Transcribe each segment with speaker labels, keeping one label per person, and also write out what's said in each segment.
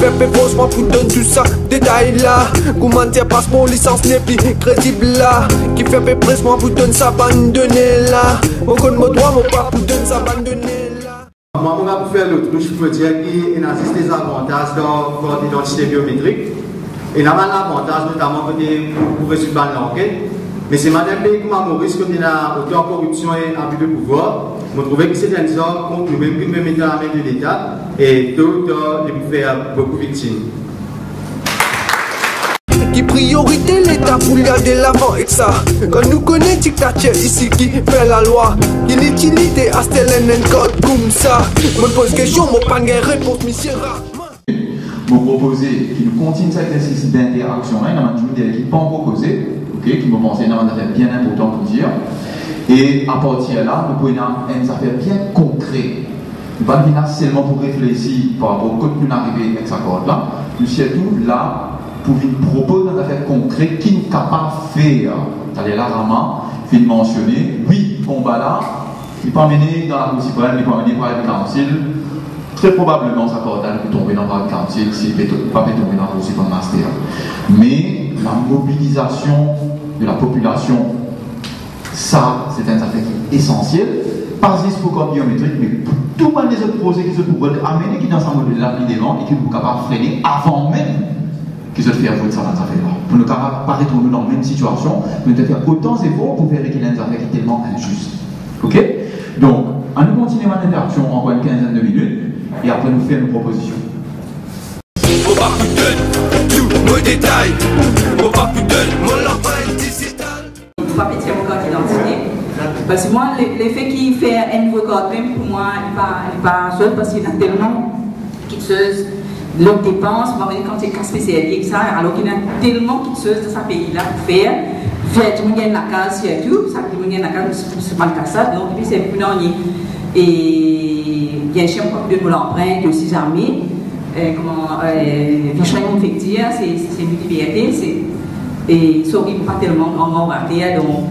Speaker 1: fait pépose-moi pour donner tout ça, détail là. Comment dire passe mon licence n'est plus crédible là. Qui fait pépose-moi pour donner ça abandonner là. Mon code mon droit mon pas pour donner ça abandonner là.
Speaker 2: Moi, on va faire l'autruche, je peux dire qu'il existe des avantages dans votre identité biométrique. Et là, l'avantage, notamment pour résultat de l'enquête. Mais c'est Madame Maurice, quand il a autant corruption et abus de pouvoir, on trouvait que c'était un sort contre nous-mêmes qui nous mettait à la main de l'État et d'autres les faire beaucoup de victimes.
Speaker 1: Qui priorité l'État pour garder l'avant avec ça. Quand nous connaissons dictateur ici qui fait la loi, qui l'utilité à un code comme ça. Me pose question, mon pas de réponse, monsieur.
Speaker 3: Vous proposez qu'il continue cet exercice d'interaction, il y a des gens qui n'ont pas encore causé, qui vont penser dans une affaire bien important pour dire. Et à partir de là, nous pouvons avoir une affaire bien concrète. Nous ne pouvons pas seulement pour réfléchir par rapport au contenu arrivé avec cet accord-là, nous surtout là pour proposer une affaire concrète qui est capable de faire. C'est-à-dire là, Rama, il faut mentionner, oui, combat là, il peut amener dans la Cour suprême, il peut amener par le council. Très probablement, ça peut tomber dans le council s'il ne peut pas tomber dans la Cour suprême master. Mais la mobilisation de la population, ça, c'est un affaire qui est essentiel. Pas juste pour le code biométrique, mais pour tout les autres projets qui se pourraient amener qui dans ce modèle-là, évidemment, et qui sont capables de freiner avant même qu'ils se fassent voter ça dans cette affaire-là. Pour ne pas retrouver dans la même situation, nous devons faire autant d'efforts pour vérifier qu'il y a une affaire qui est tellement injuste. Ok? Donc, on nous continue notre interaction encore une quinzaine de minutes, et après nous faire une proposition.
Speaker 1: Faut pas plus de tout mon détail. Faut pas plus de mon empreinte digitale.
Speaker 4: Je vais péter mon carte d'identité. Parce que moi, l'effet qui fait un nouveau code, même pour moi, il n'est pas seul parce qu'il y a tellement de choses. L'autre dépense, quand tu es spécialisé, ça, alors qu'il y a tellement de choses dans ce pays-là pour faire. Tout le monde a la case surtout, ça tout le monde a la case, c'est pas le cas ça. Donc, c'est plus non. Et bien sûr, de l'empreinte, aussi jamais. Comment Vichy fait dire, c'est une liberté, et sorry pas tellement grand raté, donc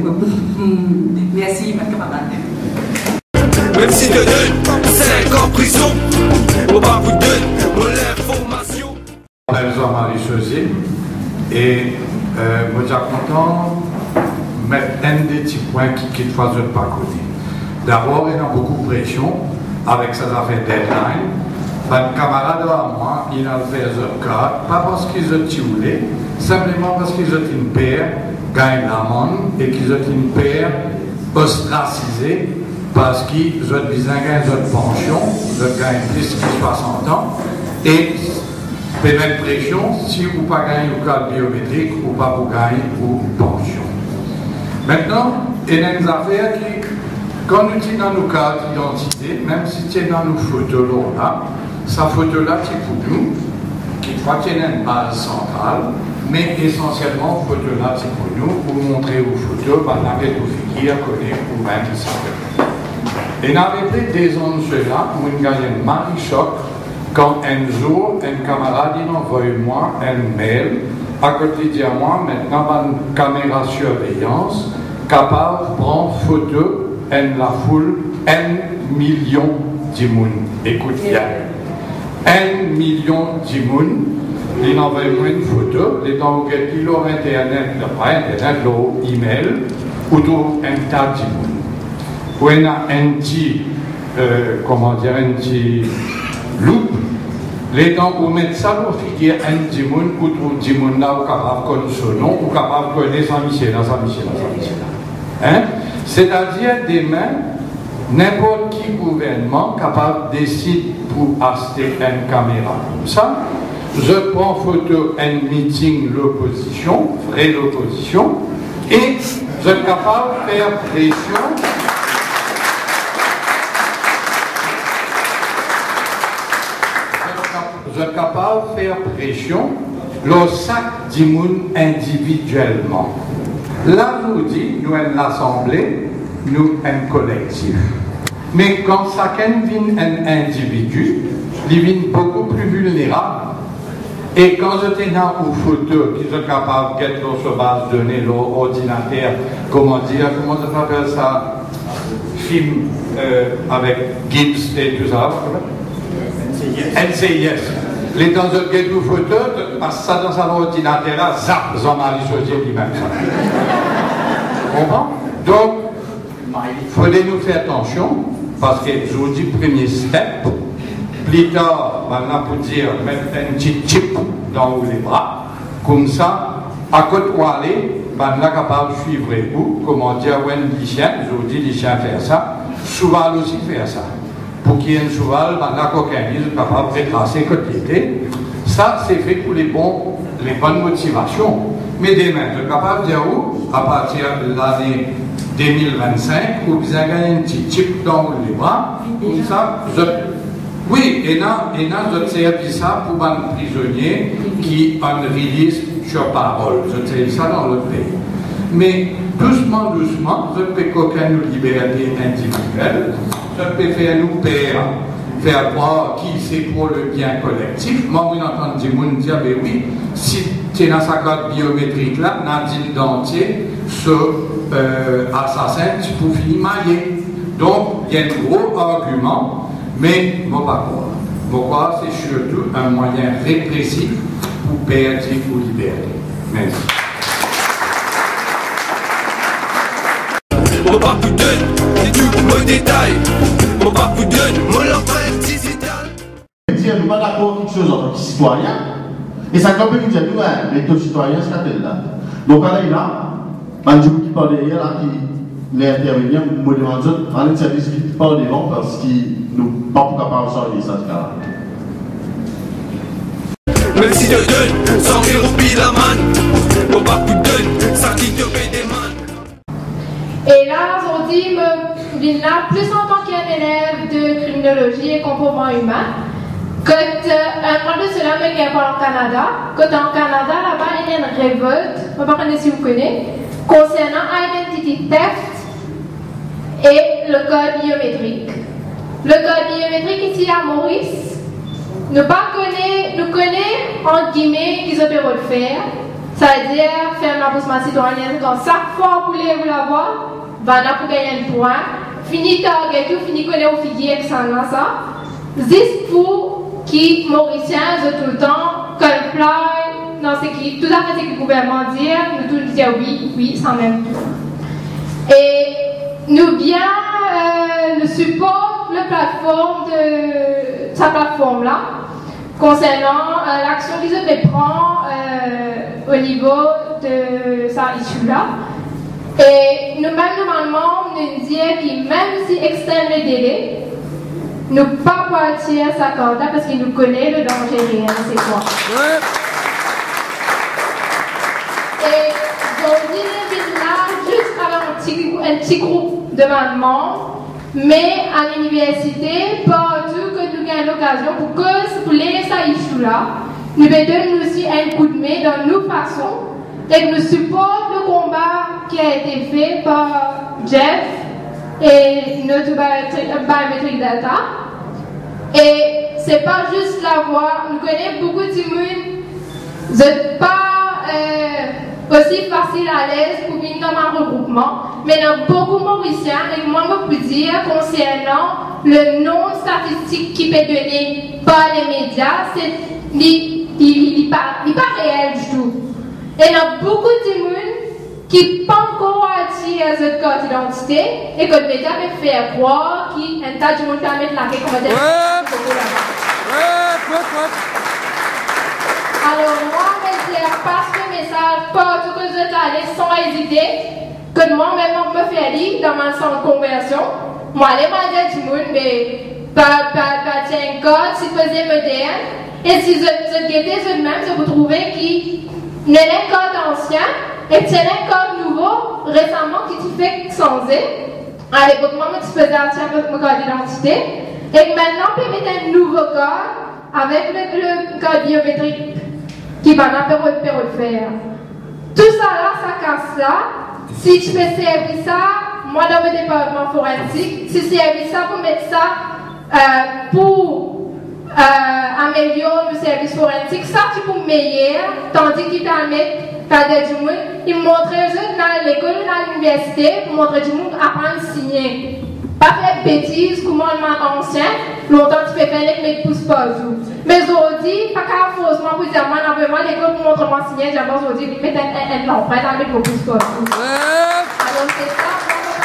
Speaker 4: merci ma camarade.
Speaker 1: Même si te donne 5 ans prison, on va vous donner l'information.
Speaker 5: On a besoin de Marie-Josée et moi j'ai content de mettre un des petits points qui ne faisait pas côté. D'abord, il y a beaucoup de pression avec ces affaires deadline. Un camarade à moi, il a fait ce cas, pas parce qu'ils ont tué, simplement parce qu'ils ont une paire gagne l'amende et qu'ils ont une paire ostracisée parce qu'ils ont besoin de pension, ils ont gagné plus de 60 ans et peut mettre pression si vous ne pas gagner le cadre biométrique ou pas vous gagner une pension. Maintenant, il y a une affaire qui, quand nous sommes dans nos cartes d'identité, même si tu es dans nos photos là, sa photo-là, c'est pour nous, qui croit qu'il y a une base centrale, mais essentiellement, photo-là, c'est pour nous, pour montrer aux photos, par la tête aux figures, connaître ou même ça. Et dans les plus des ans de cela, où il y a un mari-choc, quand un jour, un camarade, il envoie moi un mail, à côté de moi, maintenant, une caméra surveillance, capable de prendre photo, en la foule, 1 million de monde. Écoute bien. 1 million de monde, il envoie moi une photo, les temps où il a internet, pas internet, il email, autour un tas de monde. Où il y a un petit, comment dire, un petit loup, les temps où mettre ça pour figurer un petit monde, autour de monde là, ou capable de connaître son nom, ou capable de connaître Saint-Michel, hein? C'est-à-dire des mains, n'importe qui gouvernement capable de décider pour acheter une caméra comme ça. Je prends photo un meeting l'opposition, vrai l'opposition, et je suis capable de faire pression. Je suis capable de faire pression le sac du monde individuellement. Là, nous dit, nous, en l'Assemblée, nous, un collectif. Mais quand chacun vient un individu, il vient beaucoup plus vulnérable. Et quand j'étais dans une photo, qui sont capables de mettre sur base de données, leur ordinateur, comment ça s'appelle ça, film avec Gibbs et tout ça, NCIS. Les dans un guet photo, passe ça dans un ordinateur, zap, Jean-Marie José lui-même. Comprends? Donc, il faudrait nous faire attention, parce que je vous dis, premier step, plus tard, maintenant pour dire, mettre un petit chip dans les bras, comme ça, à côté où aller, maintenant capable de suivre vous, comment dire, les chiens, je vous dis, les chiens faire ça, cheval aussi faire ça. Pour qu'il y ait un cheval, maintenant qu'aucun est capable de retracer côté. Ça, c'est fait pour les bonnes motivations. Mais demain, je suis capable de dire où, à partir de l'année 2025, vous avez gagné un petit chip dans les bras, comme ça, oui, et là, je servis ça pour un prisonnier qui a une release sur parole. Je servis ça dans l'autre pays. Mais doucement, je peux qu'aucun nous liberté individuelle, je peux faire nous faire croire qui c'est pour le bien collectif. Moi, on entend des gens dire, ben oui, si tu es dans sa carte biométrique là, dans l'identité, ce assassin, tu peux finir maillé. Donc, il y a un gros argument, mais moi, pas croire. Moi, c'est surtout un moyen répressif pour perdre ou libérer. Merci.
Speaker 6: Mon pas vous donne, tu me détailles. Mon pas vous donne, mon l'empreinte digitale.
Speaker 7: Dire, nous ne sommes pas d'accord avec quelque chose en tant que citoyen. Et ça peut nous dire, les taux citoyens, c'est là. Donc, là, je dis qui parle derrière, là, qui intervient, je me demande, on est service qui parle devant parce qu'ils ne sont pas capables de sortir de ça.
Speaker 6: Même si je donne, sans rire au pilaman, mon pas vous donne, ça qui te paye des mains.
Speaker 8: Et là, aujourd'hui, je viens là plus en tant qu'un élève de criminologie et comportement humain. Quand un mois de cela, je suis au Canada. Quand en Canada, là-bas, il y a une révolte, je ne sais pas si vous connaissez, concernant identity theft et le code biométrique. Le code biométrique ici à Maurice, nous connaissons, entre guillemets, qu'ils ont pu le faire. C'est-à-dire, faire un approchement citoyen, quand chaque fois vous voulez l'avoir, va là pour gagner un point. Fini target, fini connaître au figuier, etc. Juste pour qui, Mauriciens, tout le temps, comply, non, c'est qui, tout à fait ce que le gouvernement dit, nous tous disons oui, sans même tout. Et nous bien, le support, la plateforme de sa plateforme-là, concernant l'action qu'ils ont prend au niveau de sa issue-là. Et nous-mêmes, normalement, nous disons que même si externe le délai, nous ne pouvons pas partir sa corde parce qu'il nous connaît le danger réel, c'est quoi. Ouais. Et aujourd'hui, nous sommes là juste avec un petit groupe de mamans. Mais à l'université, partout que nous avons l'occasion pour que pour les issue-là, nous donnons aussi un coup de main dans nos façons et nous supportons le combat qui a été fait par Jeff et notre biometric data. Et c'est pas juste la voix, nous connaissons beaucoup de monde, vous n'êtes pas aussi facile à l'aise pour venir dans un regroupement, mais il y a beaucoup de Mauriciens, et moi je peux dire concernant le nom statistique qui peut donner par les médias, il n'est pas réel du tout. Et il y a beaucoup de monde qui pas encore attiré cette carte d'identité et que le média peut faire croire qu'il y a un tas de monde qui va mettre la clé comme ça. Alors moi, je passe le message partout que vous êtes allés sans hésiter, que moi-même on me fait lire dans ma centre de conversion. Moi, je vais dire du monde, mais pas tiens un code, si vous faisiez moderne. Et si vous êtes guettés eux-mêmes, vous trouvez qu'il y a un code ancien et qu'il y a un code nouveau récemment qui te fait changer. À l'époque, moi, je faisais mon code d'identité. Et maintenant, on peut mettre un nouveau code avec le code biométrique qui va le faire. Tout ça là, ça casse là. Si je fais servir ça, moi dans mon département forensique, si je servir ça pour mettre ça pour améliorer le service forensique, ça tu peux meilleur, tandis qu'il t'a mis du monde, il montrait dans l'école, dans l'université, pour montrer du monde apprendre à signer. Pas faire bêtises, comment le ancien, longtemps tu peux faire les mecs poussent pas. Mais aujourd'hui, pas moi, pour dire, moi, vraiment, les gars, pour montrer moi signer, j'ai besoin de dire, ils mettent un nom, pas dans les propos sport. Alors, c'est ça,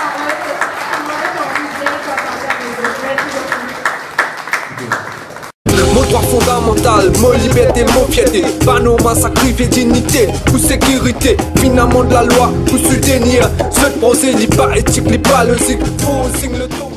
Speaker 1: mon droit fondamental, mon liberté, mon fierté. Pas nos sacrifier dignité ou sécurité. Finalement de la loi, ou se dénier. Se poser, li pas éthique, li pas logique. Faut signe le tour.